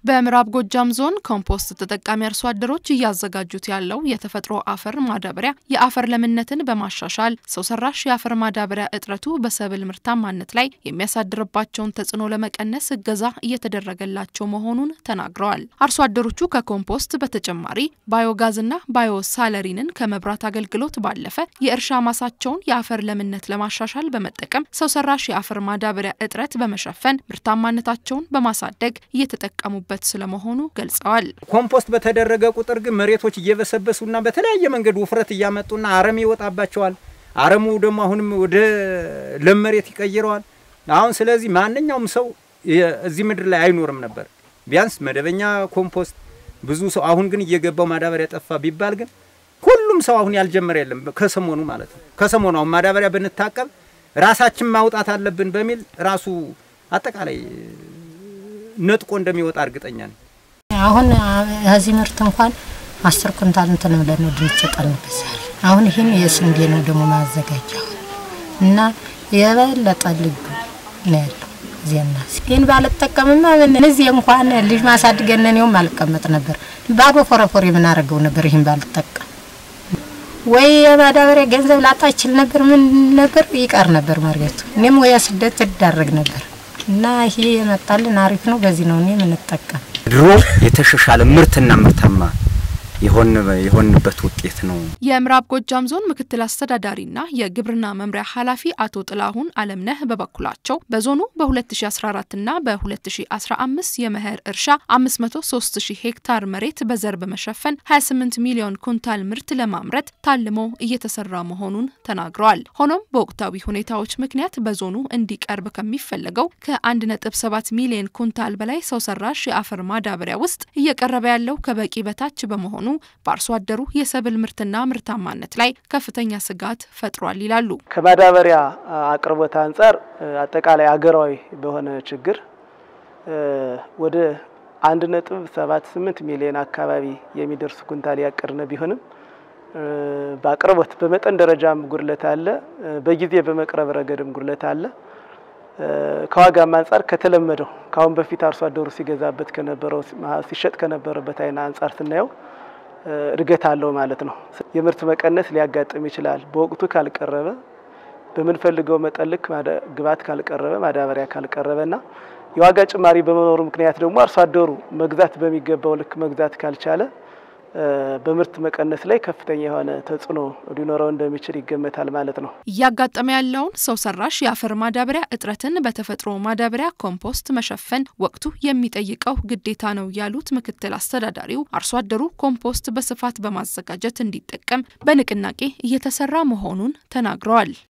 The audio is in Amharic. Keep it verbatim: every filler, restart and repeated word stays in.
በምዕራብ ጎጃም ዞን ኮምፖስት ተጠቃሚ አርሶ አደሮች እያዘጋጁት ያለው የተፈጥሮ አፈር ማዳበሪያ የአፈር ለምነትን በማሻሻል ሰው ሰራሽ የአፈር ማዳበሪያ እጥረቱ በሰብል ምርታማነት ላይ የሚያሳድርባቸውን ተጽዕኖ ለመቀነስ እገዛ እየተደረገላቸው መሆኑን ተናግረዋል። አርሶ አደሮቹ ከኮምፖስት በተጨማሪ ባዮጋዝና ባዮሳለሪንን ከመብራት አገልግሎት ባለፈ የእርሻ ማሳቸውን የአፈር ለምነት ለማሻሻል በመጠቀም ሰው ሰራሽ የአፈር ማዳበሪያ እጥረት በመሸፈን ምርታማነታቸውን በማሳደግ እየተጠቀሙበት ስለመሆኑ ገልጸዋል። ኮምፖስት በተደረገ ቁጥር ግን መሬቶች እየበሰበሱና በተለያየ መንገድ ውፍረት ያመጡና አረም ይወጣባቸዋል። አረሙ ደግሞ አሁንም ወደ ለም መሬት ይቀይረዋል። አሁን ስለዚህ ማንኛውም ሰው እዚህ ምድር ላይ አይኖርም ነበር ቢያንስ መደበኛ ኮምፖስት ብዙ ሰው አሁን ግን እየገባው ማዳበሪያ ጠፋ ቢባል ግን ሁሉም ሰው አሁን ያልጀመረ የለም ከሰሞኑ ማለት ነው። ከሰሞኑ አሁን ማዳበሪያ ብንታቀብ ራሳችን ማውጣት አለብን በሚል ራሱ አጠቃላይ ነጥቆ እንደሚወጣ እርግጠኛ ነኝ። አሁን እዚህ ምርት እንኳን አስር ኩንታል እንትን ብለን ነው ድንች ጠልበሳል። አሁን ይሄን የስንዴ ነው ደግሞ ማዘጋጃው እና የበለጠ ልጅ ነው ያለው ዜና ስኪን ባልተጠቀምና እነዚህ እንኳን ልጅ ማሳድገን ነው ማልቀመጥ ነበር ባዶ ፎረፎር የምናረገው ነበር ይሄን ባልተጠቀም ወይ ማዳበሪያ ገንዘብ ላጣችል ነበር ምን ነበር ይቀር ነበር ማርገቱ እኔም ወይ ስደት ተዳረግ ነበር እና ይሄ የመጣልን አሪፍ ነው በዚህ ነው እኔ ምን ተጠቀም ድሮ የተሻሻለ ምርትና ምርታማ ይሆን ይሆንበት ውጤት ነው። የምዕራብ ጎጃም ዞን ምክትል አስተዳዳሪና የግብርና መምሪያ ኃላፊ አቶ ጥላሁን አለምነህ በበኩላቸው በዞኑ በ2014 እና በ2015 የመኸር እርሻ አምስት መቶ ሶስት ሺህ ሄክታር መሬት በዘር በመሸፈን ሃያ ስምንት ሚሊዮን ኩንታል ምርት ለማምረት ታልሞ እየተሰራ መሆኑን ተናግረዋል። ሆኖም በወቅታዊ ሁኔታዎች ምክንያት በዞኑ እንዲቀርብ ከሚፈልገው ከ1.7 ሚሊዮን ኩንታል በላይ ሰው ሰራሽ የአፈር ማዳበሪያ ውስጥ እየቀረበ ያለው ከበቂ በታች በመሆኑ በአርሶ አደሩ የሰብል ምርትና ምርታማነት ላይ ከፍተኛ ስጋት ፈጥሯል ይላሉ። ከማዳበሪያ አቅርቦት አንፃር አጠቃላይ አገራዊ በሆነ ችግር ወደ አንድ ነጥብ ሰባት ስምንት ሚሊዮን አካባቢ የሚደርስ ኩንታል ያቀርነ ቢሆንም በአቅርቦት በመጠን ደረጃም ጉድለት አለ፣ በጊዜ በመቅረብ ረገድም ጉድለት አለ። ከዋጋም አንፃር ከተለመደው ካሁን በፊት አርሶ አደሩ ሲገዛበት ከነበረው ሲሸጥ ከነበረበት አይና አንፃር ስናየው እድገት አለው ማለት ነው። የምርት መቀነስ ሊያጋጥም ይችላል በወቅቱ ካልቀረበ በመንፈልገው መጠልክ ግባት ካልቀረበ ማዳበሪያ ካልቀረበና የዋጋ ጭማሪ በመኖሩ ምክንያት ደግሞ አርሶ አደሩ መግዛት በሚገባው ልክ መግዛት ካልቻለ በምርት መቀነስ ላይ ከፍተኛ የሆነ ተጽዕኖ ሊኖረው እንደሚችል ይገመታል ማለት ነው። ያጋጠመ ያለውን ሰው ሰራሽ የአፈር ማዳበሪያ እጥረትን በተፈጥሮ ማዳበሪያ ኮምፖስት መሸፈን ወቅቱ የሚጠይቀው ግዴታ ነው ያሉት ምክትል አስተዳዳሪው አርሶ አደሩ ኮምፖስት በስፋት በማዘጋጀት እንዲጠቀም በንቅናቄ እየተሰራ መሆኑን ተናግረዋል።